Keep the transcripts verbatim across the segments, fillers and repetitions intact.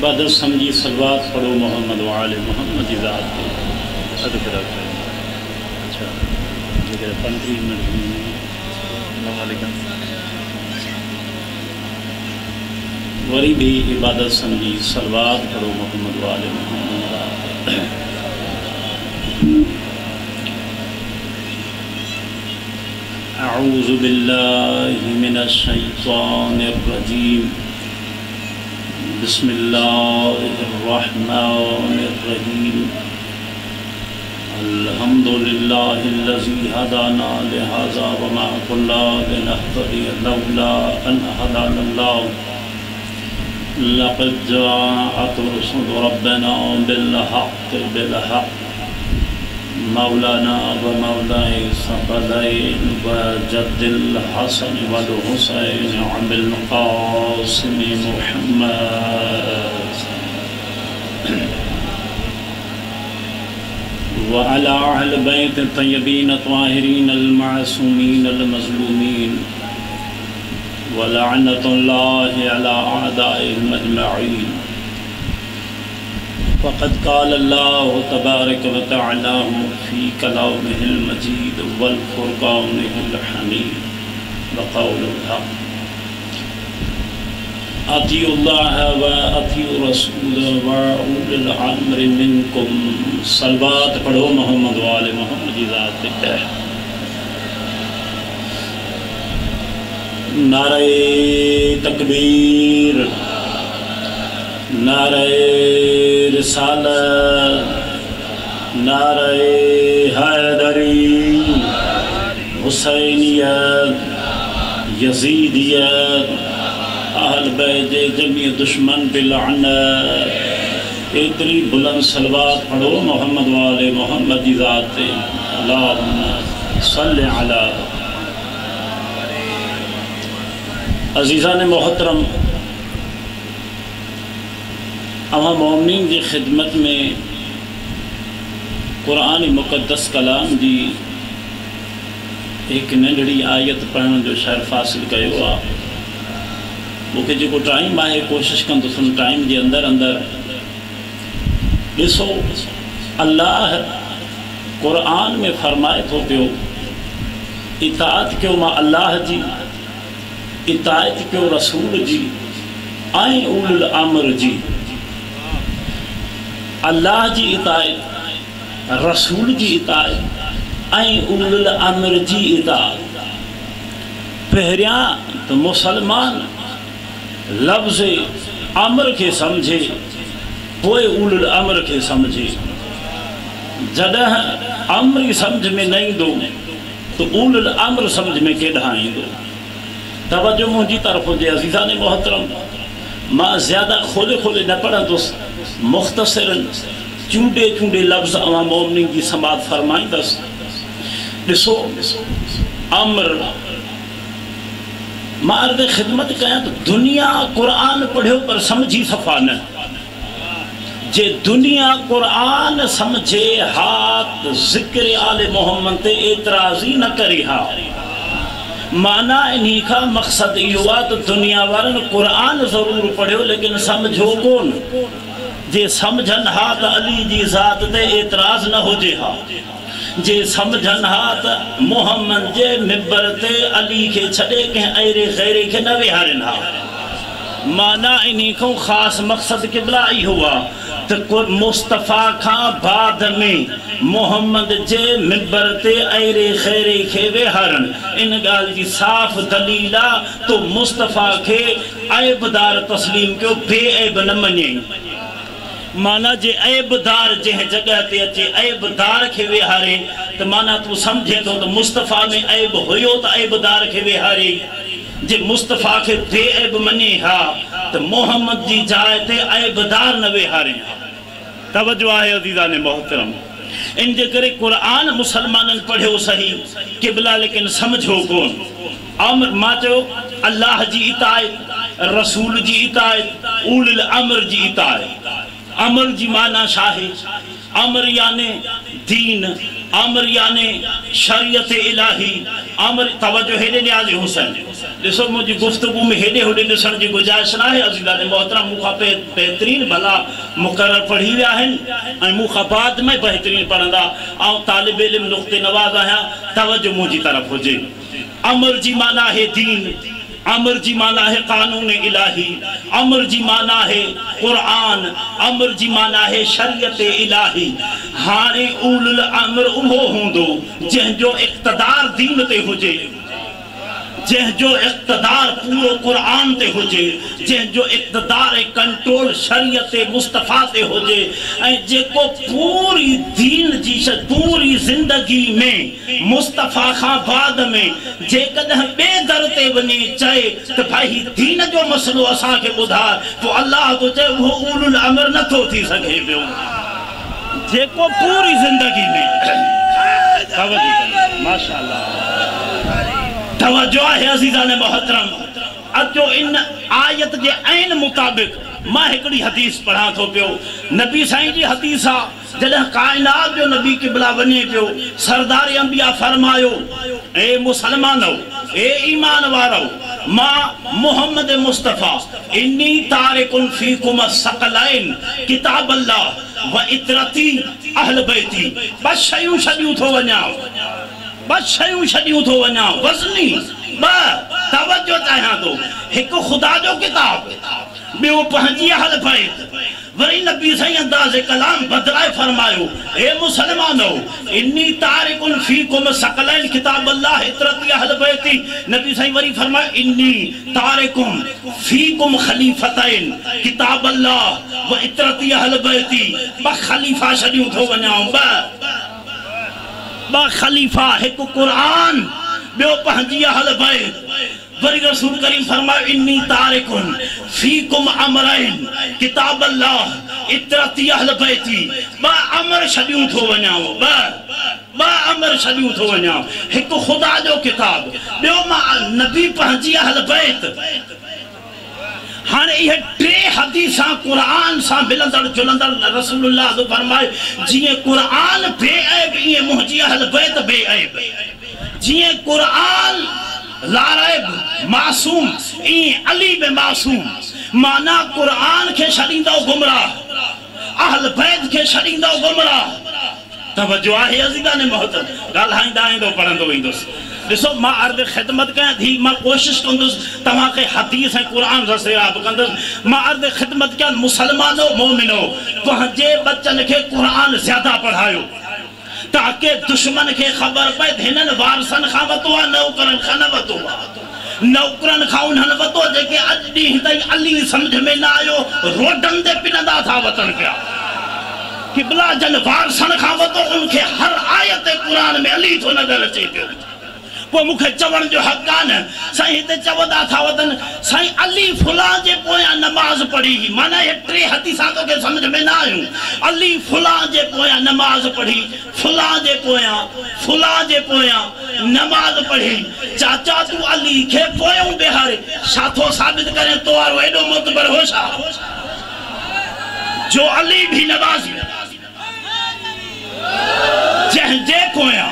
इबादत समझी सलवात पढ़ो मोहम्मद वाले मोहम्मद की ज़ात के अच्छा पंद्रह मिनट वरी भी इबादत समझी सलवात पढ़ो मोहम्मद वाले मोहम्मद। अऊज़ु बिल्लाहि मिनश शैतानिर रजीम बिस्मिल्लाहिर रहमानिर रहीम अल्हम्दुलिल्लाहिल्लज़ी हदाना लिहाज़ा वमा कुन्ना लिनहतदिया लौला अन हदानल्लाह लक़द जाअत रुसुलु रब्बिना बिल-हक़्क़ि बिल-हक़्क़ मौलाना व मौलाई सकलैन व जद्दिल हसन वल हुसैन अबिल क़ासिम मुहम्मद व अला अहल बैत तय्यबीन ताहिरीन अल मासूमीन अल मज़लूमीन व लअनतुल्लाहि अला अअदाइहिम अजमईन। फ़क़द क़ाल अल्लाहु तबारक व तआला फ़ी कलामिहिल मजीद वल फ़ुरक़ानिहिल हमीद व क़ौलुल हक़ अतीउल्लाह व अतीउ रसूल व उलिल अम्रि मिनकुम। सलवात पढ़ो मोहम्मद वाले मोहम्मद की ज़ात पे। नारे तकबीर नारे रिसालत नारे हैदरी हुसैनियत यजीदियत अहल बैत जमी दुश्मन पे लानत। इतनी बुलंद सलवात पढ़ो मोहम्मद वाले मोहम्मद की ज़ात पे। अल्लाहुम्मा सल्लि अला। अज़ीज़ान मोहतरम, अवां मोमिनीन की खिदमत में कुरान मुक़द्दस कलाम की एक नंढड़ी आयत पढ़ने जो शर्फ़ हासिल किया आहे। मूंखे जो टाइम है कोशिश कंदुसि टाइम के अंदर अंदर ॾिसो अल्लाह कुरान में फरमाए तो पियो इताअत कयो मां अल्लाह जी, इताअत कयो रसूल जी ऐं उलिल अम्र जी। अल्लाह जी इताअत, रसूल जी इताअत ऐं उलिल अम्र जी इताअत। पहिरियां तो मुसलमान लफ्ज़ अम्र के समझे पोइ उलिल अम्र के समझे। जॾहिं अम्र ही समझ में न ईंदो तो उलिल अम्र समझ में केॾांहुं ईंदो। तवज्जो मुंहिंजी तरफ़ हुजे अज़ीज़ान मोहतरम। मां ज़्यादा खोले खोले न पढ़ंदुसि, मुख़्तसिरन चूंडे चूंडे लफ्ज़ अवां मोमिनीन की समात फरमाईंदुसि। ॾिसो अम्र मां अर्ज़ ख़िदमत कयां तो दुनिया कुरान पढ़ियो पर समझी सफ़ा न। जे दुनिया कुरान समझे हाथ ज़िक्र आले मोहम्मद ते एतराज़ी न करे हा। माना इन्हीं का मकसद इहो आहे तो दुनिया वारन कुरान ज़रूर पढ़ियो लेकिन समझो कोन। जे समझन हा तो अली जी ज़ात ते एतराज़ न होजे हा। जे समझन हा तो मोहम्मद जे मिंबर ते अली के छड़े के अहिड़े ग़ैरे के न विहारन हा। माना इन्हीं को ख़ास मकसद किबला इहो आहे तो मुस्तफ़ा का बाद में मोहम्मद जे मिंबर ते अहिड़े ग़ैरे के विहारन। इन गाल जी साफ़ दलील आहे तो मुस्तफ़ा के ऐबदार तस्लीम कयो, बेऐब न मञे। माना जे ऐबदार जंहिं जगह ते अचे ऐबदार के विहारे तो माना तू समझे तो, तो मुस्तफ़ा में ऐब हुयो तो ऐबदार के विहारे। जे मुस्तफ़ा के बेऐब मञे हा तो मोहम्मद जी जाइ ते ऐबदार न विहारे हा। तवज्जो आहे अज़ीज़ान मोहतरम। इन जे करे कुरान मुसलमानन पढ़ियो सही किबला लेकिन समझो कोन। अम्र मां चयो अल्लाह जी इताअत, रसूल जी इताअत, उलिल अम्र जी इताअत। अम्र जी माना छा है? अम्र यानी दीन, अम्र यानी शरीयत इलाही, अम्र तवज्जो हेॾे न्याज़ हुसैन ॾिसो मुझी गुफ्तगू में हेॾे होॾे ॾिसण जी गुंजाइश न आहे। अज़ीज़ान मोहतरम मूंखां पे बेहतरीन भला मुक़रर पढ़ी विया आहिनि ऐं मूंखां बाद में बेहतरीन पढ़ंदा। ऐं तालिब इल्म नुक़्ते नवाज़ आहियां, तवज्जो मुंहिंजी तरफ़ हुजे। अमर जी माना है दीन, अमर जी माना है कानून इलाही, अमर जी माना है कुरान, अमर जी माना है शरीयत इलाही। हाणे उलुल अमर उहो हूंदो जंहिंजो इक़्तिदार दीन ते हुजे, जंहिंजो इक़्तिदार पूरो कुरान ते हुजे, जंहिंजो इक़्तिदार कंट्रोल शरीयत मुस्तफ़ा ते हुजे ऐं जेको पूरी दीन जी पूरी ज़िंदगी में मुस्तफ़ा खां बाद में जेकॾहिं ॿिए दर ते वञे चए त भाई दीन जो मसलो असांखे ॿुधाए, पोइ अल्लाह तो चए उहो उलुल अमर नथो थी सघे पियो। जेको पूरी ज़िंदगी में माशाअल्लाह तवज्जो है अज़ीज़ान मोहतरम। अचो इन आयत के ऐन मुताबिक मां हिकड़ी हदीस पढ़ा थो पियो। नबी साईं जी हदीस आ, जॾहिं कायनात जो नबी क़िबला वञे पियो, सरदार अंबिया फरमायो, ए मुसलमानो, ए ईमान वारो, मां मोहम्मद मुस्तफ़ा इन्नी तारिकुन फीकुम सकलैन किताब अल्लाह व इतरती अहल बैती। बस शयूं छॾियूं थो वञा, बस शयूं छॾियूं थो वञा, वज़नी ब तवज्जो चाहियां थो। हिकु ख़ुदा जो किताब, ॿियो पंहिंजी अहल बैत। वरी नबी साईं अंदाज़े कलाम बदलाए फरमायो, ए मुसलमानो इन्नी तारिकुन फीकुम सकलैन किताब अल्लाह इतरती अहल बैती। नबी साईं वरी फरमायो इन्नी तारिकुम फीकुम खलीफतैन किताब अल्लाह व इतरती अहल बैती। ब खलीफा छॾियूं थो वञाऊं, ब बा खलीफा, एक कुरान, ॿियो पंहिंजी अहल बैत। वरी रसूल करीम फरमायो इन्नी तारिकुन फीकुम अमरैन किताब अल्लाह इतरती अहल बैती। बा अमर छॾियूं थो वञाऊं, ब बा अमर छॾियूं थो वञाऊं। हिकु ख़ुदा जो किताब, ॿियो मां नबी पंहिंजी अहल बैत। हाने ये टे हदीसा कुरान सा मिलंदड़ जुलंदड़ रसूलुल्लाह जो फरमाए, जिए कुरान बेऐब ये मुंहिंजी अहल बैत बेऐब। जिए कुरान लारैब मासूम ई अली बे मासूम। माना कुरान के छॾींदो गुमराह, अहल बैत के छॾींदो गुमराह। तवज्जो आहे अज़ीज़ान मोहतरम, ॻाल्हाईंदा ईंदो पढ़ंदो वेंदुसि। ॾिसो मां अर्ज़ ख़िदमत कयां थी, मां कोशिश कंदुसि तव्हांखे हदीस ऐं क़ुरान सां सेराब कंदुसि। मां अर्ज़ ख़िदमत कयां मुसलमानो मोमिनो, पंहिंजे बच्चन खे क़ुरान ज़्यादा पढ़ायो ताकि दुश्मन खे ख़बर पए हिननि वारसनि खां वरितो आहे, नौकरनि खां न वरितो आहे। नौकरनि खां उन्हनि वरितो जेके अॼु ॾींहं ताईं अली सम्झ में न आयो, रोडनि ते पिनंदा था वतन पिया। क़िबला जन वारसनि खां वरितो, उनखे हर आयत क़ुरान में अली थो नज़र अचे पियो। पोइ मूंखे चवण जो हक़ कान। साईं हिते चवंदा था वतन साईं अली फुलां जे पोयां नमाज़ पढ़ी, माना ये टे हदीसां तोखे सम्झ में न आयूं। अली फुलां जे पोयां नमाज़ पढ़ी, फुलां जे पोयां फुलां जे पोयां नमाज़ पढ़ी। चाचा तू अली खे पोयों बिहारे छा थो साबित करे? तो वारो एॾो मोतबर हो छा जो अली भी नमाज़ी जंहिंजे पोयां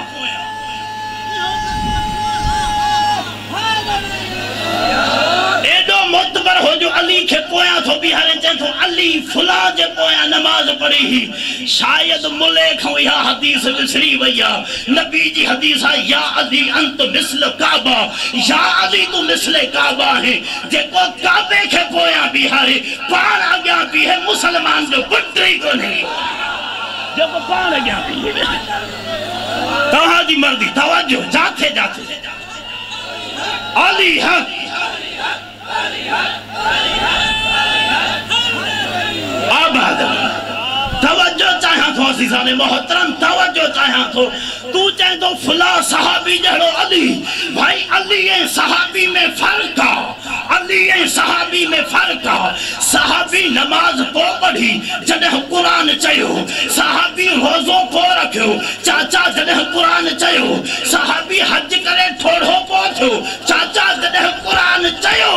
एडो मोतबर हो जो अली के पोयां थो बिहारे, चए थो अली फुलां जे पोयां नमाज पढ़ी ही। शायद मुले खां इहा हदीस विसरी वई आहे। नबी जी हदीस आहे, या अली अंत मिसल काबा, या अली तू मिसले काबा है। जेको काबे के पोयां बिहारे पाण अॻियां बीहे, मुसलमान जो पुट ई कोन्हे जेको पाण अॻियां बीहे। तव्हांजी मर्ज़ी, तवज्जो, जाथे जाथे अली हक आबाद। तवज्जो चाहियां थो अज़ीज़ान मोहतरम, तवज्जो चाहियां थो। तू चए तो फुला सहाबी जहिड़ो अली, भाई अली ऐं सहाबी में फर्क आ, अली ऐं सहाबी में फर्क आ। सहाबी नमाज पो पढ़ी जॾहिं क़ुरान चयो, सहाबी रोज़ो पो रखियो चाचा जॾहिं क़ुरान चयो, सहाबी हज करे थोड़ो पो थियो चाचा जॾहिं क़ुरान चयो,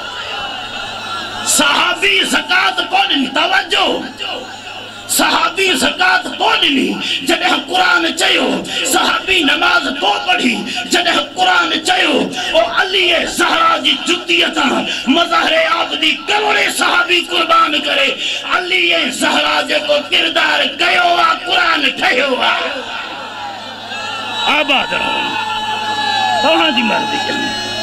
सहाबी ज़कात पो ॾिनी। तवज्जो, सहाबी ज़कात पो ॾिनी जॾहिं क़ुरान चयो, सहाबी अली नमाज तो पढ़ी जॾहिं कुरान चयो ओ अली ज़हरा जी जुतीअ तां मज़हर आबदी करोड़े सहाबी कुर्बान करे अली ज़हरा जेको किरदार कयो आ कुरान ठहियो आ। आबाद रहो तव्हां जी मर्ज़ी।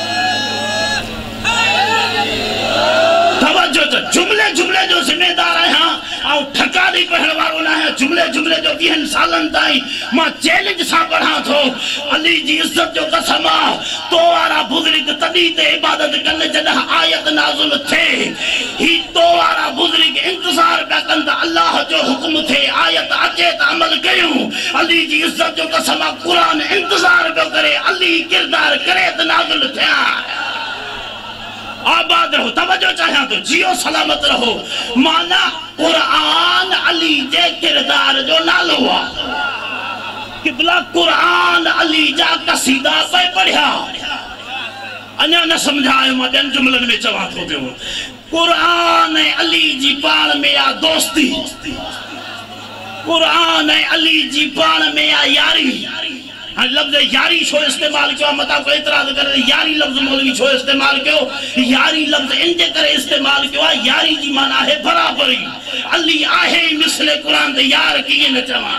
तवज्जो तो जुमले जुमले जो जिम्मेदार आहियां ऐं ठका ॾेई पढ़ण वारो न आहियां। जुमले जुमले जो वीहनि सालनि ताईं मां चैलेंज सां पढ़ां थो। अली जी इज़त जो कसम आहे तो वारा बुज़ुर्ग तॾहिं ते इबादत कनि जॾहिं आयत नाज़िल थिए। ही तो वारा बुज़ुर्ग इंतज़ार पिया कनि त अल्लाह जो हुक्म थिए आयत अचे त अमल कयूं। अली जी इज़त जो कसम आहे क़ुरान इंतज़ार पियो करे अली किरदार करे त नाज़िल थिया। आबाद रहो तवज्जो चाहियां तो जियो सलामत रहो। माना कुरान अली जे किरदार जो नालो आहे। किबला कुरान अली जा कसीदा पे पढ़िया अञा न समझायो मां ॿियनि जुमलनि में चवां थो पियो। कुरान अली जी पाण में आ दोस्ती। कुरान अली जी पाण में आ यारी। हाँ लफ्ज़ यारी छो इस्तेमाल किया मता को एतराज करे यारी लफ्ज़ मौलवी छो इस्तेमाल कियो। यारी लफ्ज़ इनके करे इस्तेमाल किया यारी जी माना है बराबरी। अली आहे मिसले कुरान दे यार किए न चवा।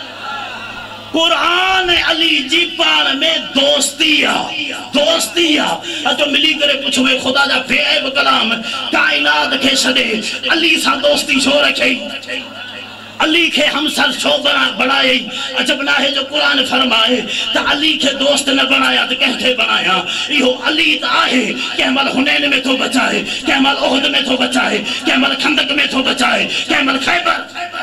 कुरान अली जी पाण में दोस्ती आ दोस्ती आ। अचो मिली करे पुछो खुदा जा बेअब कलाम कायनात के छॾे अली सां दोस्ती छो रखई। अली के हमसर छो बनाए अजब ना है जो कुरान फरमाए तो अली के दोस्त न बनाया तो कहते बनाया। इहो अली तो आहे कहमल हुनैन में तो बचाए कहमल ओहद में तो बचाए कहमल खंदक में तो बचाए कहमल खैबर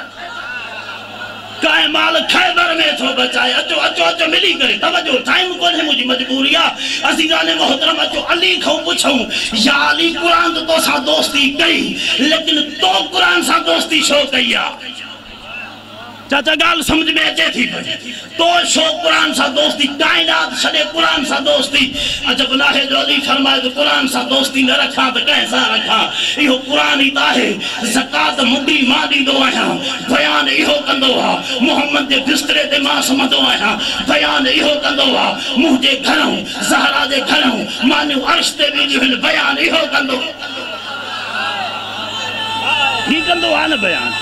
कहमल खैबर में तो बचाए। अचो अचो अचो मिली करे तवज्जो टाइम कोन है मुझी मजबूरी आ। अज़ीज़ान मोहतरम अचो अली खो पूछूं या अली कुरान तो सा दोस्ती कई लेकिन तो कुरान सा दोस्ती छो कई आ। चाचा गाल समझ में अचे थी तो शो कुरान सा दोस्ती कायनात छड़े कुरान सा दोस्ती। अजब ना है जो अली फरमाए तो कुरान सा दोस्ती न रखा तो कैसा रखा। इहो कुरान ही ताहे ज़कात मुडी मां दीदो आया बयान इहो कंदो आ। मोहम्मद के बिस्तरे ते मां समझो आया बयान इहो कंदो आ। मुझे घरों ज़हरा दे घरों मानियो अर्श ते भी जो बयान इहो कंदो ही कंदो आ न बयान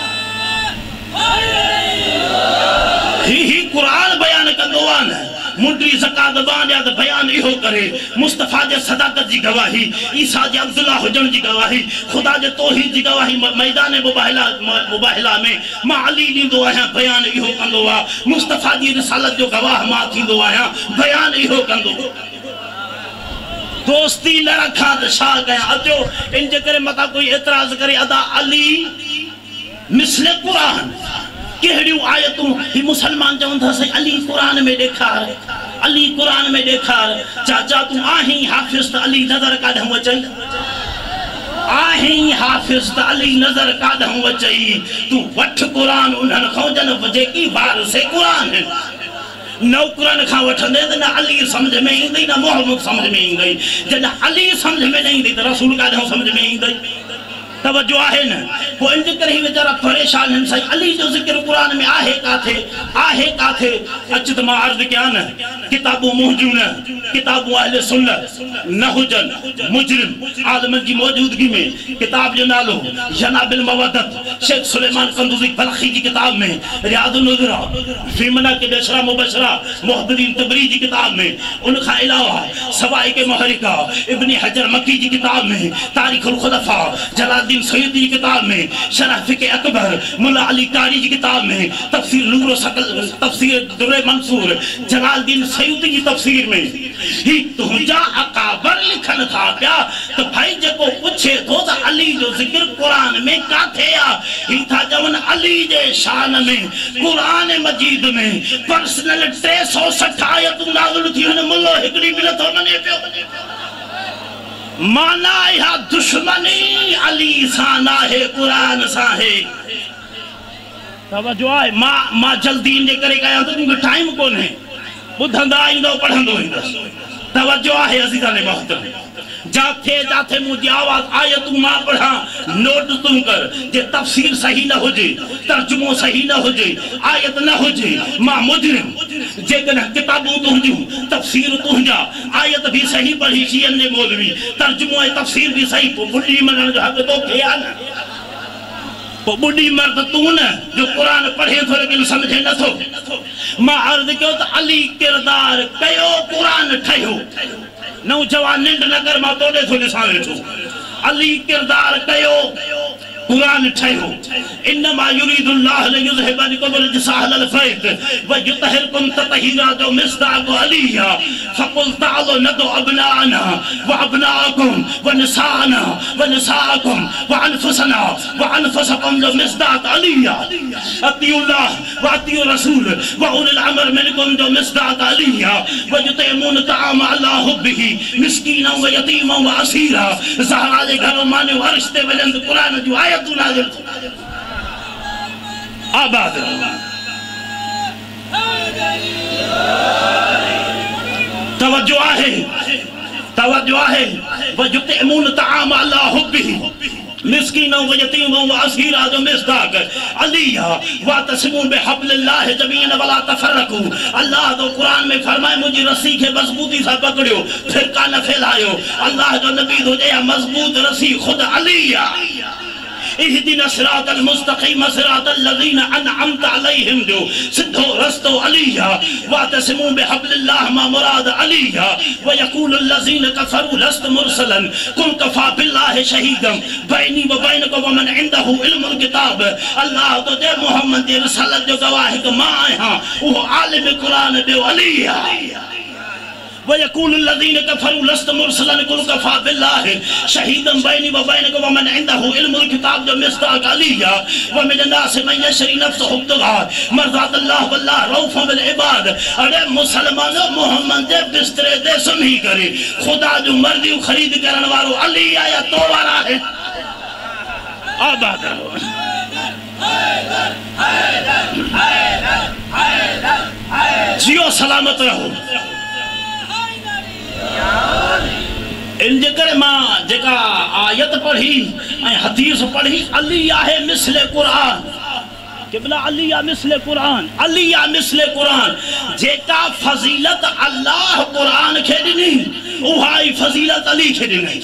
ही ही कुरान बयान कंदो आ न। मुंडी ज़कात बांडिया तो बयान इहो करे। मुस्तफ़ा जे सदाकत जी गवाही ईसा जे अब्दुल्ला हुजण जी गवाही खुदा जे तौहीद जी गवाही मैदान मुबाहिला मुबाहिला में मां अली दींदो आहियां बयान इहो कंदो आ। मुस्तफ़ा जी रिसालत जो गवाह मां थींदो आहियां बयान इहो कंदो। दोस्ती न रखा तो छा कयां। अचो इन जे करे मता कोई एतराज करे अदा अली मिसले कुरान केड़ियों आयतूं ही मुसलमान चवंदा से अली कुरान में देखार अली कुरान में देखार। चाचा तू आही हाफिज त अली नजर काढूं अचई आही हाफिज त अली नजर काढूं अचई। तू वठ कुरान उन्हन खोजन जेकी वार से कुरान है नौकरन खां वठंदे त न अली समझ में ईंदई न मोहम्मद समझ में ईंदई। जॾहिं अली समझ में न ईंदई त रसूल काढूं समझ में ईंदई। तवज्जो आहे न वो इन करे ही बेचारा परेशान हैं। सही अली जो जिक्र कुरान में आहे काथे आहे काथे अच त मां अर्ज कया न किताबूं मौजूद न किताबूं अहले सुन्नत नहुजन मुजरिम आलमन की मौजूदगी में किताब जो नालो जनाबिल मवद्दत शेख सुलेमान कंदूजी बलखी की किताब में रियादुन नुज़रा फी मनाक़िब अशरा मुबशरा मुहद्दिरीन तबरी की किताब में उनका अलावा सवाइक मुहरिका इब्न हजर मक्की की किताब में तारीखुल खुलफा जलालुद्दीन सयूती की किताब में शरह फिक़े अकबर मुल्ला अली कारी की किताब में तफसीर नूर सकल तफसीर दुर्रे मंसूर जलालुद्दीन सयूती की तफसीर में ही तुझा अकाबर लिखन था क्या। तो भाई जको पूछे तो त अली जो जिक्र कुरान में काथे आ ही था जवन अली जे शान में कुरान मजीद में पर्सनल टे सौ सठ आयतूं नाज़िल थी हुन मुल्लो हिकड़ी बि नथो मने पियो। माना या दुश्मनी अली सां नाहे कुरान सां है। तवज्जो आहे मां मां जल्दी इन करे कया तो टाइम कोन है ॿुधंदा ईंदो पढ़ंदो ईंदसि। तवज्जो है अज़ीज़ान मोहतरम, जाथे जाथे मुझे आवाज आए तू मां पढ़ा नोट तुम कर, जे तफसीर सही न हो जे, तर्जुमो सही न हो जे, आयत न हो जे, मां मुजरिम जे कन किताबू तुंजू तफसीर तुंजा आयत भी सही पढ़ी शियन ने मौलवी, तर्जुमो है तफसीर भी सही, बुढ़ी मनन जो हक तो थे ना, बुढ़ी मर्द तू न जो कुरान पढ़े थो लेकिन समझे न थो। मां अर्ज कयो त अली किरदार कयो कुरान ठयो, नौजवान निंड न कर मां तोड़े थो ॾिसां वेठो, अली किरदार कयो कुरान ठयो। इन्नमा युरीदुल्लाह लियुज़हिबा अन्कुम रिज्सा अहलल बैत व युतहिरकुम ततहीरा, जो मिस्दाक अलिया फकुल तालो नदु अबनाना व अबनाकुम व निसाना व निसाकुम व अनफुसना व अनफुसकुम, जो मिस्दाक अलिया अतिउल्लाह व अतिउ रसूल व उलिल अम्र मिनकुम, जो मिस्दाक अलिया व युतइमून तआम अला हुब्बिही मिस्कीना व यतीमा व असीरा। ज़हरा जे घर माने अर्श ते वजंद कुरान जो आयत आबाद तवज्जो है, तवज्जो है, वयुतइमून तआम अला हुब्बिही मिस्कीनों व यतीमों व असीरा, जो मिस्दाक अलिया वातसिमून बिहब्लिल्लाह जमीअन वला तफर्रकू। अल्लाह तो कुरान में फरमाए मुझी रस्सी के मजबूती से पकड़ियो फिर का न फैलायो। अल्लाह जो नबी हो जाए मजबूत रस्सी खुद अलिया। इहदिना सिरातल मुस्तकीम सिरातल लज़ीना अनअमत अलैहिम, जो सिद्धो रस्तो अलिया वातसिमू बिहब्लिल्लाह मा मुराद अलिया व यक़ूलुल लज़ीना कफ़रू लस्तु मुरसलन कुल कफ़ा बिल्लाहि शहीदन बैनी व बैनकुम व मन इंदहु इल्मुल किताब। अल्लाह तो दे मोहम्मद की रिसालत जो गवाह के मां आया वो आलिम कुरान बे अलिया। वयक़ूलुल लज़ीना कफ़रू लस्तु मुरसलन कुल कफ़ा बिल्लाहि शहीदन बैनी व बैनकुम व मन इंदहु इल्मुल किताब, जो मिस्दाक अलिया व मिनन नासि मन यशरी नफ्सहु इब्तिग़ाअ मर्ज़ातिल्लाह वल्लाह रऊफ़ुन बिल इबाद। अरे मुसलमानो मोहम्मद दे बिस्तरे दे सुम्ही करे खुदा जो मर्जी खरीद करण वालो अलिया या तो वाला है। आबाद रहो, जियो सलामत रहो। इन जेकर मां जेका आयत पढ़ी ऐं हदीस पढ़ी, अली आहे मिसले कुरान, किबला अली आ मिसले कुरान, अली आ मिसले कुरान। जेका फजीलत अल्लाह कुरान खे ॾिनी उहा ई फजीलत अली खे ॾिनी।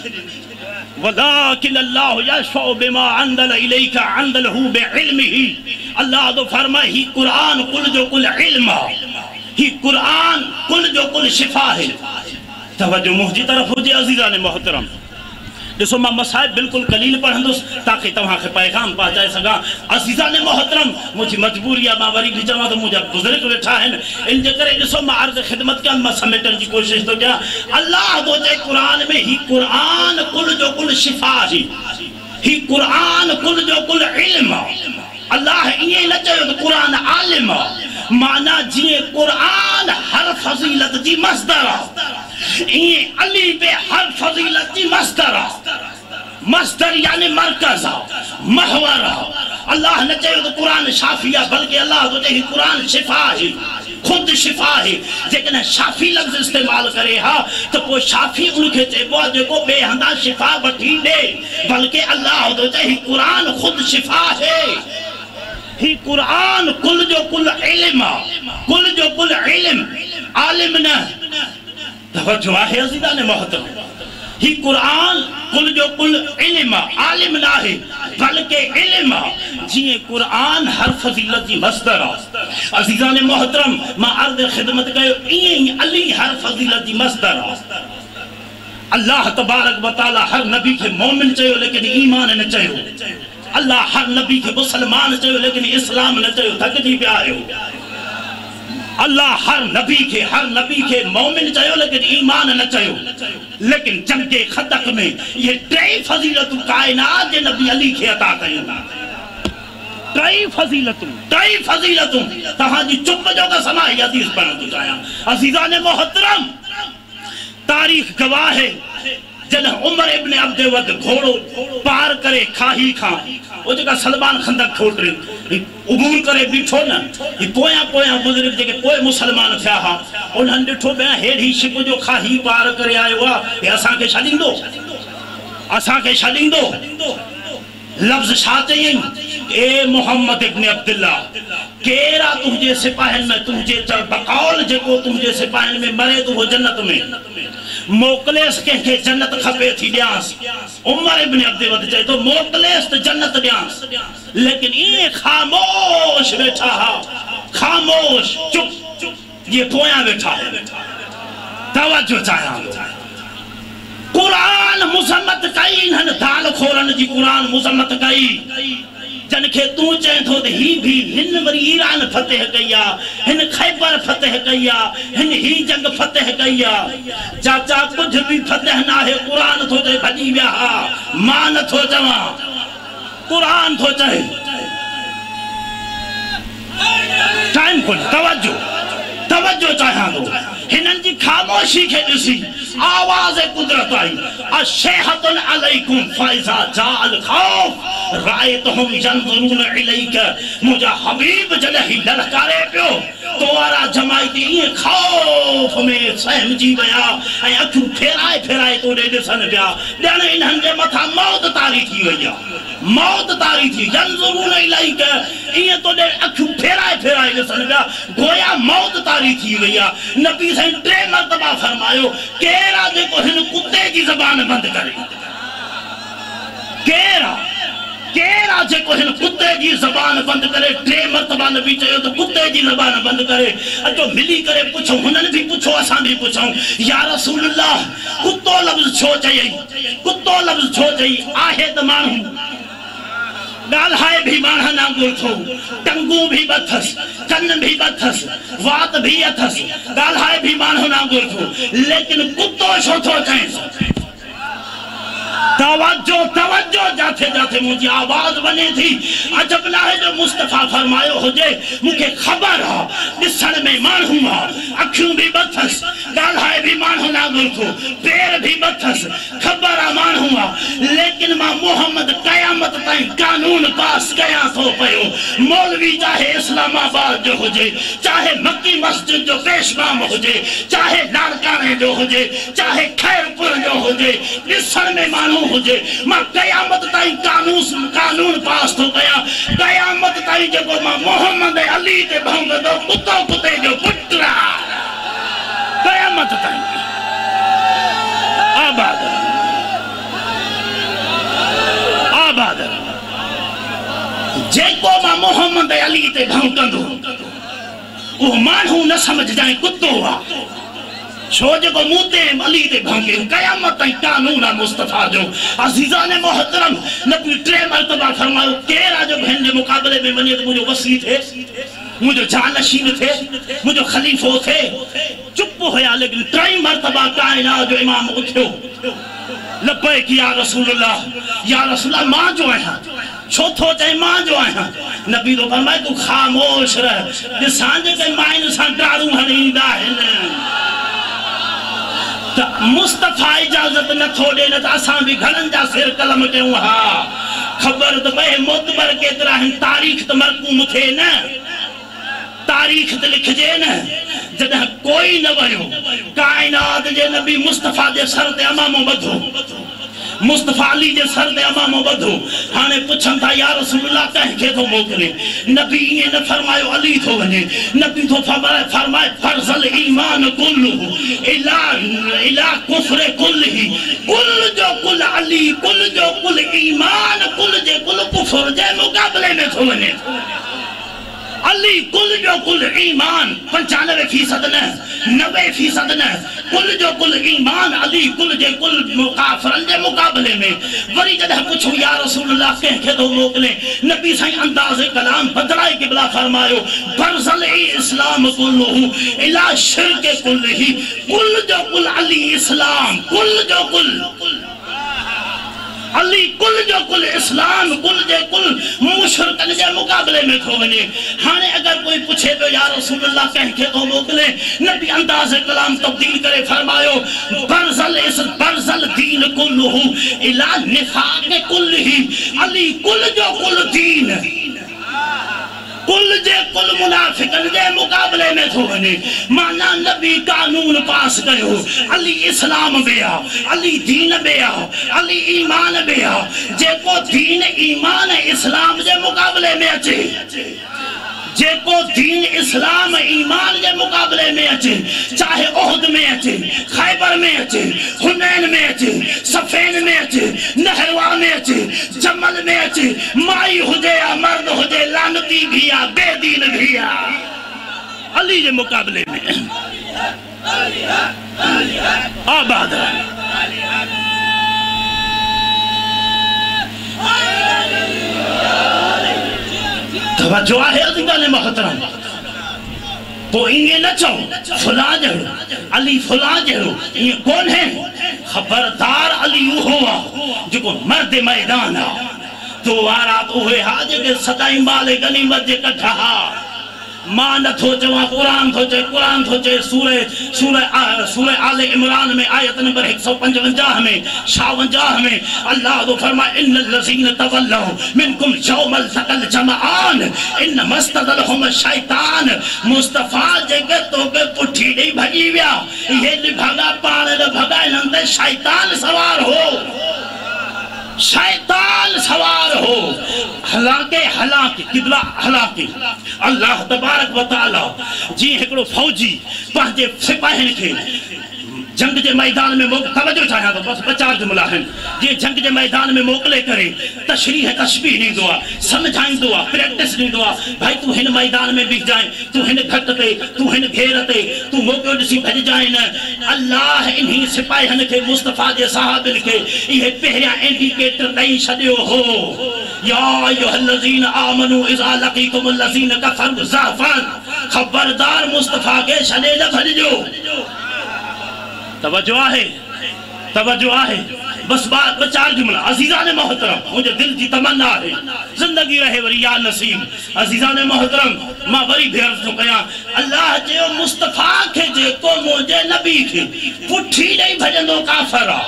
वलाकिन अल्लाह यशफउ बिमा अंदल इलैका अंदलहु बिइल्मिही। अल्लाह तो फरमाए ही कुरान कुल जो कुल इल्म, ही कुरान कुल जो कुल शिफा है। तवज्जो मुझी तरफ हुजे अज़ीज़ान मोहतरम। ॾिसो मां मसाइब बिल्कुल कलील पढ़ंदुसि ताकि तव्हांखे पैगाम पहुचाए सघां। अज़ीज़ान मोहतरम मुझी मजबूरी आहे, मां वरी बि चवां त मुंहिंजा बुज़ुर्ग वेठा आहिनि, इन जे करे ॾिसो मां अर्ज़ ख़िदमत कयां, मां समेटण जी कोशिशि थो कयां। अल्लाह तो चए क़ुरान में ही क़ुरान कुल जो कुल शिफ़ा ही, ही क़ुरान कुल जो कुल इल्म। अल्लाह ईअं न चयो त क़ुरान आलिम, माना जीअं क़ुरान हर फज़ीलत जी मस्दर आहे, इए अली पे हर फजीलत की मस्दर मस्दर यानी मरकज महवर। अल्लाह ने चाहिए तो कुरान शाफिया, बल्कि अल्लाह तो चाहिए कुरान शिफा है, खुद शिफा है। जेकॾहिं शाफी लफ्ज़ इस्तेमाल करे हा तो पोइ शाफी उनखे चइबो आहे जेको ॿिए हंधा शिफा वठी ॾे, बल्कि अल्लाह तो चाहिए कुरान खुद शिफा है। ही कुरान कुल जो कुल इल्म, कुल जो कुल इल्म, आलिम न। तवज्जो है अज़ीज़ान मोहतरम, ही कुरान कुल जो कुल इल्म, आलिम ना है बल्कि इल्म। जिए कुरान हर फजीलत की मस्दर आहे। अज़ीज़ान मोहतरम मां अर्ज़ ख़िदमत कयो, ईअं अली हर फजीलत की मस्दर आहे। अल्लाह तबारक व तआला हर नबी के मोमिन चयो लेकिन ईमान न चयो। अल्लाह हर नबी के मुसलमान चयो लेकिन इस्लाम न चयो। थकजी पिया आहियो। अल्लाह हर नबी के हर नबी के मोमिन चयो लेकिन ईमान न चयो। लेकिन जंगे खंदक में ये टई फजीलतूं कायनात जे नबी अली के अता कयूं। टई फजीलतूं टई फजीलतूं तहांजी चुप जो कसम आहे। हदीस पढ़ण थो चाहियां। अज़ीज़ान मोहतरम, तारीख़ गवाह है जन उमर इब्न अब्द वद घोड़ो पार करे खाही खां ओ जका सलमान खंदक ठोटरे उबूर करे बीठो न ई पोया पोया बुजुर्ग जेके पोए मुसलमान थिया हा उन्हनि ॾिठो बया हेड़ी शिप जो खाही पार करे आयो आ हे असां के छॾींदो असां के छॾींदो लफ्ज़ छा चयई ए मोहम्मद इब्न अब्दुल्ला केरा तुझे सिपाहिन में तुझे चल बकौल जेको तुझे सिपाहिन में मरे तो वो जन्नत में मोकलेस के के जन्नत खपे थी ॾियांस उमर इब्न अब्द वद चए तो मोकलेस तो जन्नत ॾियांस लेकिन ये खामोश बैठा हा खामोश चुप ये पोया बैठा तवज्जो चाहियां कुरान मुसम्मत कई हन दाल खोरन जी कुरान मुसम्मत कई जन के तू चए थो त ही भी हिन वरी ईरान फतेह कया हिन खैबर फतेह कया हिन ही जंग फतेह कया चाचा कुछ भी फतेह ना है कुरान थो चए भजी विया हा मां न थो चवा कुरान थो चए टाइम को तवज्जो तवज्जो चाहियां थो हिनन जी खामोशी के ॾिसी आवाज़ कुदरत आई अशहतुन अलैकुम फैज़ा जाल खौफ रायतहुम यंजुरून इलैक मुझा हबीब जलही ललकारे पियो तोरा जमायती ये खौफ में सहमजी वया ऐ अखु फेराए फेराए तो दे ॾिसन पिया ॼण इन्हनि जे मथां मौत तारी थी वई आहे मौत तारी थी यंजुरून इलैक ये तो दे अखु फेराए फेराए ॾिसन पिया गोया मौत तारी थी वई आहे नबी साईं टे मरतबा फरमायो केरा जेको हिन कुत्ते जी ज़बान बंद करे केरा केरा जेको हिन कुत्ते जी ज़बान बंद करे टे मरतबा नबी चयो तो कुत्ते जी ज़बान बंद करे अचो मिली करे पुछो हुनन भी पुछो असां भी पुछो या रसूल अल्लाह कुत्तो लफ्ज़ छो चई कुत्तो लफ्ज़ छो चई आहे त माण्हू गाल्हाए भी माण्हू नांगुर थो टंगू भी बथस कन भी बथस वात भी अथस गाल्हाए भी माण्हू नांगुर थो लेकिन कुत्तो छो थो चए तवज्जो तवज्जो जाते जाते मुझे आवाज बने थी अजब ना है जो मुस्तफा फरमायो हो जे मुझे खबर है दिसण में मानू है अखियों भी बथस गाल्हाए भी मानू ना गुरखो पैर भी बथस खबर है मानू है लेकिन मां मोहम्मद कयामत ताईं कानून पास कया थो पयो मौलवी चाहे इस्लामाबाद जो होजे चाहे मक्की मस्जिद जो पेशवाम होजे चाहे लाड़काने जो होजे चाहे खैरपुर जो होजे दिसण में मानू हुजे मां कयामत ताईं कानून कानून पास तो गया कयामत ताईं जको मां मोहम्मद अली ते भंगदो कुत्तो कुत्ते जो पुत्रा कयामत ताईं आबाद आबाद जेको मां मोहम्मद अली ते भंगदो वो मानू न समझ जाए कुत्तो आ छो जो मुते अली ते भांगे कयामत ताईं कानून है मुस्तफा जो अजीजा ने मोहतरम नबी टे मरतबा फरमायो केरा जो बहन के मुकाबले में वने तो मुझे वसी थे मुझे जानशीन थे मुझे खलीफो थे चुप होया लेकिन टे मरतबा कायनात जो इमाम उठो लब्बैक या रसूल अल्लाह या रसूल अल्लाह मां जो है छो थो चाहे मां जो है नबी तो फरमाए तू खामोश रह सांझे के माइन सा डारू हणींदा है मुस्तफा इजाजत न थोड़े न असां भी घणन जा सिर कलम कयूं हा खबर त पए मोतबर केतरा हिन तारीख त मरकूम थे न तारीख त लिखजे न जॾहिं कोई न वयो कायनात जे नबी मुस्तफा जे सर ते अमामो बधो मुस्तफा अली जे सर ते अमामो बधो हाने पुछन था या रसूल अल्लाह कंहिंखे थो मोकिले नबी ये न फरमायो अली थो वञे नबी थो फरमाए फरमाए फर्जल ईमान कुल्लु इला इला कुफ्र कुल्लि कुल जो कुल अली कुल जो कुल ईमान कुल जे कुल कुफ्र जे मुकाबले में थो वञे अली कुल जो कुल ईमान पंचानवे फीसद न नब्बे फीसद न कुल जो कुल ईमान अली कुल जे कुल काफरन जे मुकाबले में वरी जॾहिं पुछो या रसूल अल्लाह कंहिंखे थो मोकिले नबी साईं अंदाज़े कलाम बदलाए क़िबला फरमायो फर्ज़ल इस्लाम कुल्लुहु इला शिर्क कुल्लिही कुल जो कुल अली इस्लाम कुल जो कुल अली कुल जो कुल इस्लाम कुल जे कुल मुशरिकन जे मुकाबले में थो वने। हाने अगर कोई पूछे तो या रसूलुल्लाह कह के तो मोकले, नबी अंदाज़ कलाम तब्दील करे फरमायो बरज़ल इस बरज़ल दीन कुल्लुहु इला निफाक कुल्लिही। अली कुल जो कुल दीन कुल जे कुल मुनाफिकन जे मुकाबले में थो वने। माना नबी कानून पास कयो, अली इस्लाम बेया, अली दीन बेया, अली ईमान बेया। जेको दीन ईमान इस्लाम जे मुकाबले में अचे, जेको दीन इस्लाम ईमान के मुकाबले में अचे, चाहे ओहद में अचे, खैबर में अचे, हुनैन में अचे, सफेन में अचे, नहरवा में अचे, जमल में अचे, माई हुजे या मर्द हुजे, लानती भी या बेदीन भी या, अली के मुकाबले में आबाद तवज्जो है अज़ीज़ान मोहतरम। तो इन्हें न चो फुला जड़ो अली फुला जड़ो, ये कौन है? खबरदार अली हुआ जो मर्द मैदान आ। तो वारा तो हुए हा जे सदाई माले गनीमत जे कठा हा। मां न थो चवा कुरान थो चे, कुरान थो चे सूरे सूरे सूरे आले इमरान में आयत नंबर एक सौ पचवंजाह में छावंजाह में अल्लाह तो फरमा इन्नल लज़ीन तवल्लौ मिनकुम यौमल तक़ल जमआन इन मस्तदलहुम शैतान। मुस्तफा जगे तो के पुठी नहीं भगी विया, ये नि भगा पाण न भगा नंदे शैतान सवार हो, शैतान सवार हो। हालांकि हालांकि किबला हालांकि अल्लाह तबारक व तआला जी एकड़ो फौजी पंहिंजे सिपाहिन के जंग के मैदान में मोक तवज्जो चाहिए तो बस बचार जुमला है ये जंग के मैदान में मोकले करे तशरीह तशबीह नहीं दुआ समझाई दुआ प्रैक्टिस नहीं दुआ। भाई तू हिन मैदान में बिक जाए, तू हिन घट ते, तू हिन घेर ते, तू मोको दिसी भज जाए न। अल्लाह इन्हीं सिपाहिन के मुस्तफा जे साहबिन के ये पहरिया इंडिकेटर दई छडियो हो। या अय्युहल्लज़ीन आमनू इज़ा लक़ीकुमुल लज़ीन कफ़रू ज़हफ़न, खबरदार मुस्तफा के छडे न भजो। तवज्जो है, तवज्जो है। बस बात बचार जुमला अज़ीज़ान मोहतरम, मुझे दिल की तमन्ना है जिंदगी रहे वरी या नसीब। अज़ीज़ान मोहतरम मां वरी भी अर्ज़ तो कया अल्लाह जे मुस्तफा के जे को मुझे नबी के पुठी नहीं भजंदो काफर आ,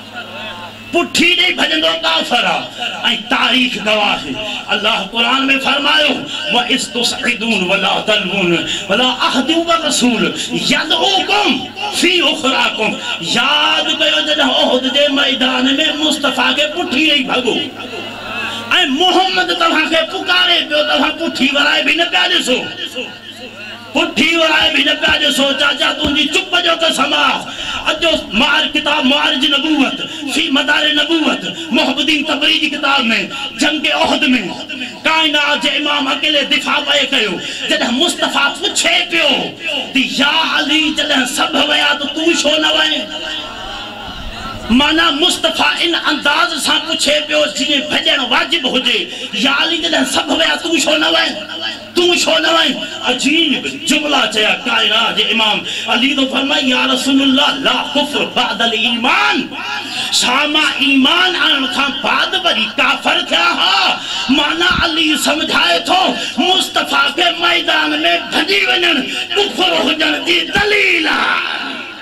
पुठी नहीं भजंदो काफर आ। ऐ तारीख गवाह है। अल्लाह कुरान में फरमायो व इस्तुसइदून वला तलून वला अहदु व रसूल यदऊकुम फी उखराकुम। याद कयो जॾहिं ओहद जे मैदान में मुस्तफा के पुठी नहीं भगो ऐं मोहम्मद तव्हां के पुकारे पियो, तव्हां पुठी वराए भी न पिया ॾिसो, पुठी वराए भी न पिया ॾिसो। चाचा तुंहिंजी चुप जो कसम आहे। अजो मार किताब मारिज नबूवत फी मदार नबूवत मोहब्बतीन तबरी जी किताब में जंग ओहद में कायनात जे इमाम अकेले दिफा पे कयो। जॾहिं मुस्तफा पूछे पियो त या अली जॾहिं सब वया तो तू छो न वए? माना मुस्तफा इन अंदाज से पूछे पियो जी भजन वाजिब हुजे, या अली जॾहिं सब वया तू छो न वए, तू छो न वए? अजीब जुमला चया कायनात जे इमाम अली तो फरमाया या रसूलुल्लाह ला कुफ्र बादल ईमान। शामा ईमान आन खां बाद वरी काफर थिया हा। माना अली समझाए थो मुस्तफा के मैदान में भजी वञण कुफ्र हुजण जी दलील आहे,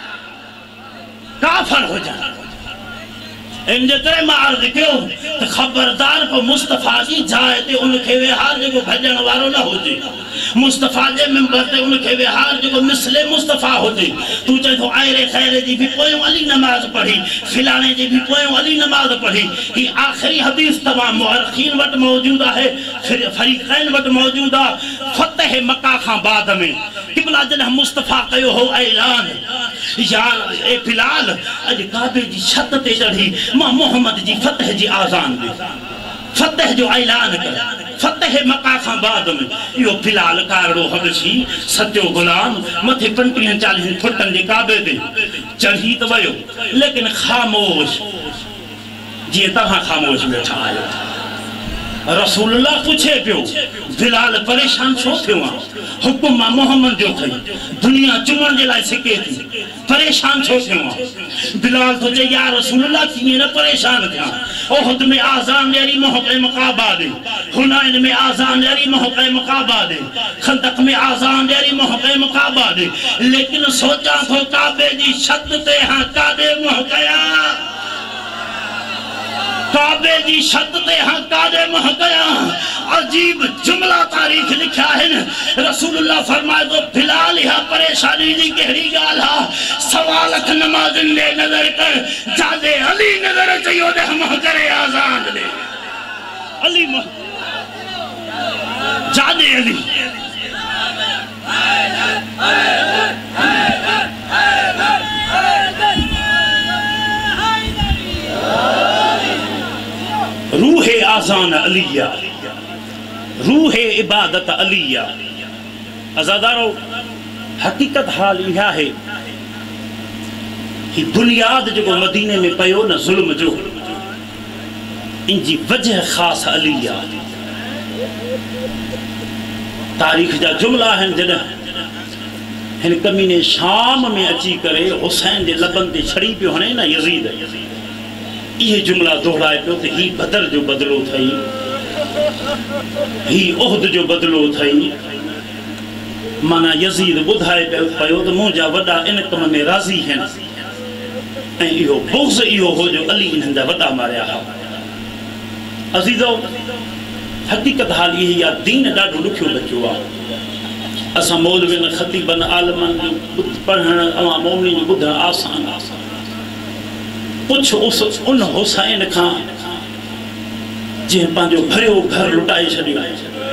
काफर हुजण। इन करे मां अर्ज़ कयो त खबरदार पर मुस्तफा जी जाए ते उनखे विहार जो भजण वारो न हुजे, मुस्तफा जे मिंबर ते उनखे विहार जो मिसले मुस्तफा हुजे। तू चए थो आयरे खैरे जी भी पोयों अली नमाज पढ़ी, फिलाने जी भी पोयों अली नमाज पढ़ी। ही आखिरी हदीस तमाम मुअर्रिखीन वट मौजूद है, फिर फरीक़ैन वट मौजूद है। फतह मक्का खां बाद में किबला जॾहिं मुस्तफा कयो हो ऐलान या ए फिलहाल अज काबे जी छत ते चढ़ी मां मोहम्मद जी फतह जी आज़ान दी, फतह जो ऐलान कर। फतह मक्का खां बाद में यो फिलहाल कारड़ो हबशी सचो गुलाम मथे पंटीह चालीह फुटन जे काबे ते चढ़ी तो वयो, लेकिन खामोश जी तव्हां खामोश वेठा आहियो। रसूलुल्लाह पूछे पियो बिलाल परेशान छो थियो हुकुम मां मोहम्मद जो थई दुनिया चुमण जे लाइ सिके थी परेशान छो थियो बिलाल तो जे या रसूलुल्लाह की न परेशान थिया ओहद में आजान यारी मौके मुकाबा दे हुनैन में आजान यारी मौके मुकाबा दे खंदक में आजान यारी मौके मुकाबा दे लेकिन सोचा तो काबे दी छत ते हां कादे महकया काबे की छत ते हाँ कादे महकया अजीब जुमला तारीख लिखा है रसूलुल्लाह फरमाए तो बिलाल यहाँ परेशानी जी गहरी गाल हा सवा लख नमाज़िन दे नजर कर जादे अली नजर चाहिए दे हम करे आजान दे अली जादे अली रूहे आजान अलिया रूहे इबादत अलिया अज़ादारो हकीकत हाल यह है कि बुनियाद जो मदीने में पयो न जुल्म जो इनकी वजह खास अलिया तारीख जा जुमला हैं जॾहिं हिन कमीने शाम में अची करे हुसैन जे लबन ते छड़ी पियो हणे न यज़ीद ये जुमला दोहराए पियो त ही बदर जो बदलो थई ही ओहद जो बदलो थई माना यज़ीद बुधाए पियो त मुंहिंजा वॾा इन कम में राज़ी आहिनि ऐं इहो बुग़्ज़ इहो हो जो अली इन्हनि जा वॾा मारिया हा अज़ीज़ो हक़ीक़त हाल इहा आहे दीन ॾाढो ॾुखियो बचियो आहे असां मौलविन ख़तीबन आलमन जो पढ़ण अवां मोमिन जो ॿुधण आसान आसान कुछ उस उन हुसैन खां जे पंहिंजो भरियो घर लुटाए छॾियो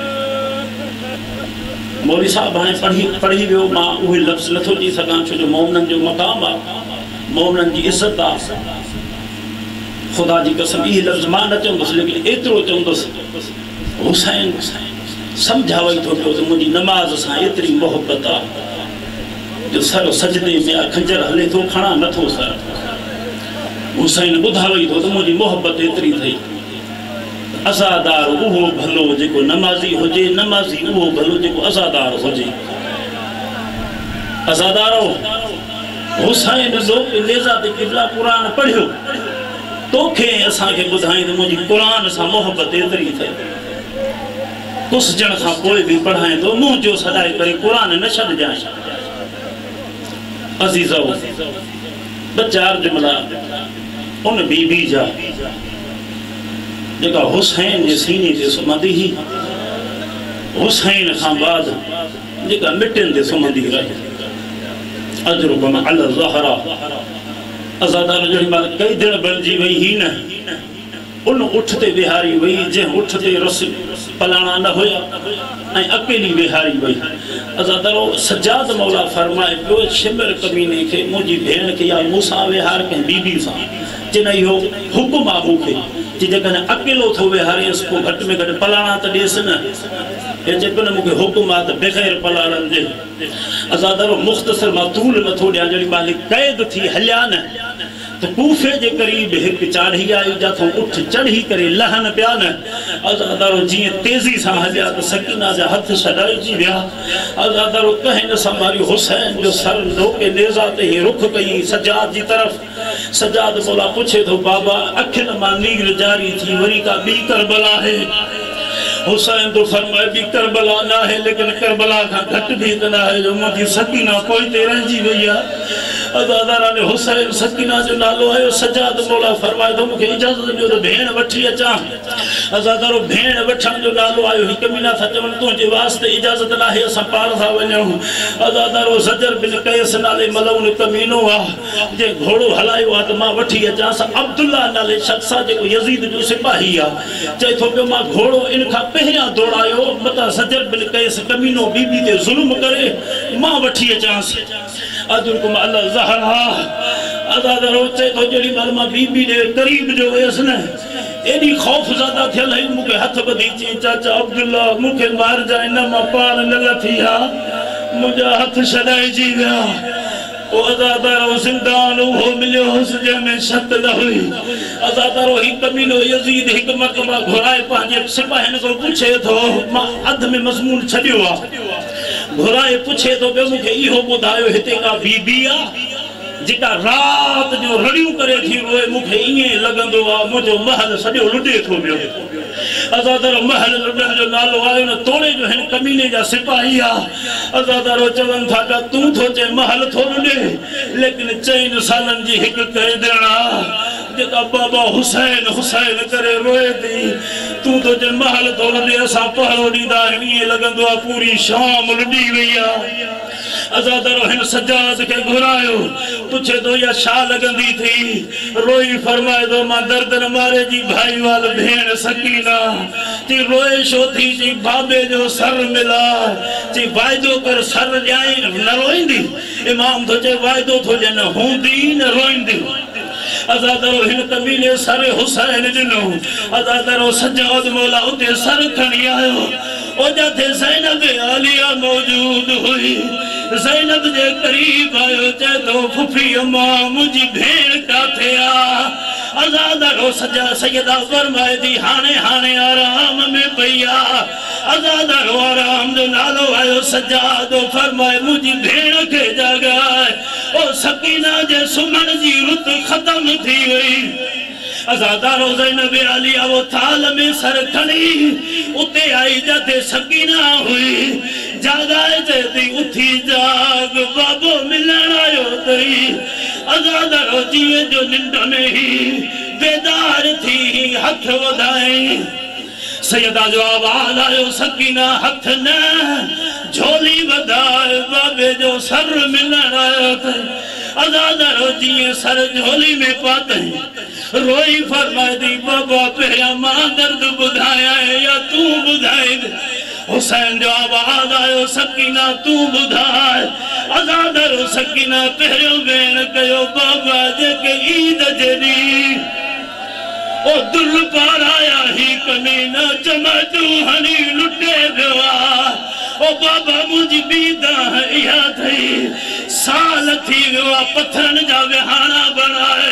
मौलवी साहब हाणे पढ़ी पढ़ी वियो मां उहे लफ़्ज़ नथो चई सघां छो जो मोमिननि जो मक़ाम आहे मोमिननि जी इज़त आहे ख़ुदा जी कसम इहे लफ़्ज़ मां न चवंदुसि लेकिन एतिरो चवंदुसि हुसैन सम्झावई थो पियो त मुंहिंजी नमाज़ सां एतिरी मोहबत आहे जो सर सजदे में खंजर हले थो खणा नथो सर हुसैन ॿुधावई थो त मुंहिंजी मोहबत एतिरी थई अज़ादार उहो भलो जेको नमाज़ी हुजे नमाज़ी उहो भलो जेको अज़ादार हुजे अज़ादारो हुसैन लोग नेज़ा ते क़िबला क़ुरान पढ़ियो तोखे असांखे ॿुधाई त मुंहिंजी क़ुरान सां मोहबत एतिरी थई कुछ ॼण खां पोइ बि पढ़ाए थो मुंहुं जो सॾाए करे क़ुरान न छॾिजांइ अज़ीज़ो ॿ चार जुमला उन बीबी जा जेका हुसैन जे सीने ते सुम्हंदी हुई हुसैन खां बाद जेका मिटनि ते सुम्हंदी रही अजरुकुम अला ज़हरा अज़ादार जहिड़ी महिल कई दिन बणिजी वई ही न उन उठ ते विहारी वई जंहिं उठ ते रस पलाणा न हुया ऐं अकेली विहारी वई अज़ादारो सजाद मौला फरमाए पियो शिमर कमीने खे मुंहिंजी भेण खे या मूंसां विहार कंहिं बीबी सां जिन इहो हुकुम आहे मूंखे जे जेकॾहिं अकेलो थो विहारेसि पोइ घटि में घटि पलाणा त ॾिएसि न हे जेकॾहिं मूंखे हुकुम आहे त बग़ैर पलाणनि जे अज़ादारो मुख़्तसर मां तूल नथो ॾियां जहिड़ी महिल क़ैद थी हलिया न तो कूफे जे करीब हिकु चाढ़ी आई जाथों उठ चढ़ी करे लहन पिया न अज़ादारो जीअं तेज़ी सां हलिया त सकीना जा हथ छॾाइजी विया अज़ादारो कंहिं न संभालियो हुसैन जो सर रोके नेज़ा ते ही रुख कई सजाद जी तरफ़ सजाद मौला पुछे थो बाबा अखियुनि मां नीर जारी थी वरी का ॿी करबला है हुसैन तो फरमाए भी करबला ना है लेकिन करबला का घट भी इतना है जो मुझी सकीना कोई ते रही वही है अज़ादारा ने हुसैन सकीना जो नालो है सजाद मौला फरमाए तो मुझे इजाजत दियो तो भेण वठी अचा अज़ादारो भेण वठण जो नालो आयो ही कमीना था चवन तुझे वास्ते इजाजत ना है असा पार था वणो अज़ादारो सजर बिन कैस नाले मलऊन कमीनो आ जे घोड़ो हलायो आ तो मां वठी अचा सा अब्दुल्ला नाले शख्सा जो यजीद जो सिपाही आ चे थो के मां घोड़ो इनका पहिरियां दौड़ायो मता सजर बिन कैस कमीनो बीबी ते जुल्म करे मां वठी अचांस अजरुकुम अला ज़हरा अज़ादारो चे तो जड़ी माल मां बीबी दे करीब जो वयस न एडी खौफ ज़्यादा थियल है मुके हथ बधी चे चाचा अब्दुल्ला मुके मार जाए न मां पार न लथी हा मुजा हथ छडाई जी विया ओ अज़ादारो जिंदान हो मिलियो हुस्जे में शत न हुई अज़ादारो ही कमीनो यजीद हिक मरतबा घुराए पंहिंजे सिपाहिन को पूछे थो मां अध में मज़मून छडियो आ घुराए पूछे थो बे मूंखे इहो ॿुधायो हिते का बीबी आ जेका रात जो रड़ियूं करे थी रोए मूंखे ईअं लॻंदो आहे मुंहिंजो महल सॼो लुॾे थो पियो अज़ादारो महल लुॾण जो नालो आयो न तोड़े जो हिन कमीने जा सिपाही आहे अज़ादारो चवनि था त तूं थो चए महल थो लुॾे लेकिन चइनि सालनि जी हिकु कैदण आहे जेका बाबा हुसैन हुसैन करे रोए थी तूं थो चए महल थो लुॾे असां पहरो ॾींदा आहियूं ईअं लॻंदो आहे पूरी शाम लुॾी वई आहे अज़ादारो हिन सजाद के घुरायो पूछे तो या छा लगंदी थी रोई फरमाए तो मां दर्दन मारे जी भाई वाल भेण सकीना ती रोए शो थी जी बाबे जो सर मिला जी वायदो कर सर जाए न रोईंदी इमाम तो चे वायदो थो जन हूंदी न रोईंदी अज़ादारो हिन कमीने सर हुसैन दिनो अज़ादारो सजाद मौला उते सर खणी आयो ओ जाते ज़ैनब आलिया मौजूद हुई ज़ैनब जे करीब आयो चे तो फुफी अम्मा मुझी भेण काथे आ अज़ादारो सजा सैयदा फरमाए दी हाने हाने आराम में पईया अज़ादारो आराम जो नालो आयो सजादो फरमाए मुझी भेण के जगाए ओ सकीना जे सुमन जी रुत खत्म थी वई अज़ादारो ज़ैनब आलिया वो थाल में सर खणी उते आई जाते सकीना हुई जागाए जदी उठी जाग बाबो मिलन आयो तई अज़ादारो जीवे जो निंड में ही बेदार थी हथ वधाई सैयदा जो आवाज आयो सकीना हथ न झोली वधाए बाबे जो सर मिलन आयो तई अज़ादारो जीवे सर झोली में पाते रोई फरमाए दी बाबा पहिया मां दर्द बुधाया है या तू बुधाए हुसैन जो आवाज आयो सकीना तू बुधाए अज़ादारो सकीना पहिरियों भेण कयो बाबा जेके ईद जड़ी ओ दुल पाराया ही कमीना चमचू हनी लुटे पियो ओ बाबा मुझी बीदा इहा थई साल थी वियो पत्थरन जा विहाना बनाए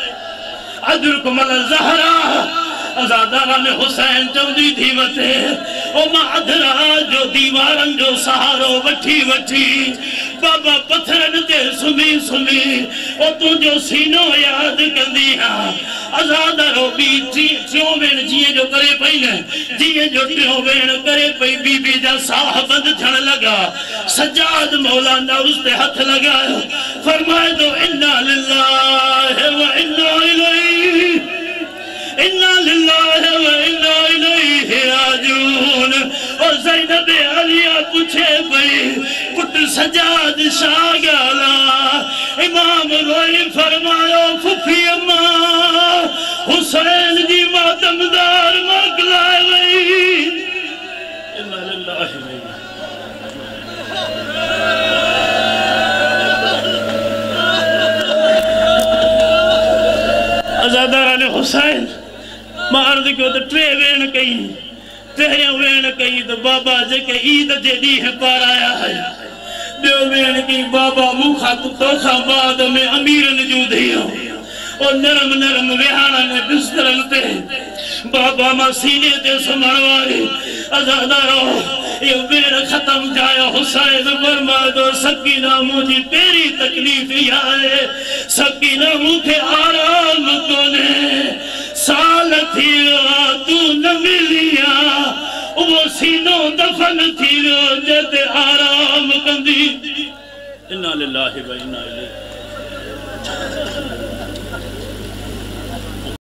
अदरुकमल ज़हरा अज़ादारा में हुसैन चौदी थी वठे ओ मां अधरा जो दीवारन जो सहारो वठी वठी बाबा पत्थरन ते सुमी सुमी ओ तुंहिंजो सीनो याद कंदी हां अज़ादारो बी टियों भेण जीअं जो करे पई न जीअं जो टियों भेण करे पई बीबी जा साह बंद थियण लगा सजाद मौला नौज़ ते हथ लगायो फरमाए तो इन्ना लिल्लाहि व इन्ना इलैहि इन्ना लिल्लाहि व इन्ना इलैहि राजिऊन और ज़ैनब आलिया पूछे पई पुट सजाद शा गाला इमाम रोई फरमायो फुफी अम्मा हुसैन जी मातमदार मकलाए वई इन्ना लिल्लाहि व इन्ना अज़ादारा ने हुसैन मार दियो तो टे वेण कई पहिरियों वेण कई तो बाबा जेके ईद जे ॾींहुं पाराया है ॿियो वेण कई बाबा मूंखां तोखां बाद में अमीरन जूं धीअ ओ नरम नरम विहाणन बिस्तरन ते बाबा मां सीने ते सुम्हण वारी अज़ादारो ये वेण खत्म जायो हुसैन फरमाए तो सकीना मुझी पहिरीं तकलीफ़ इहा है सकीना मूंखे आराम कोन्हे साल थी वियो तू न मिलिया वो सीनो दफन थी वियो जते आराम कंदी इन्ना लिल्लाहि व इन्ना इलैहि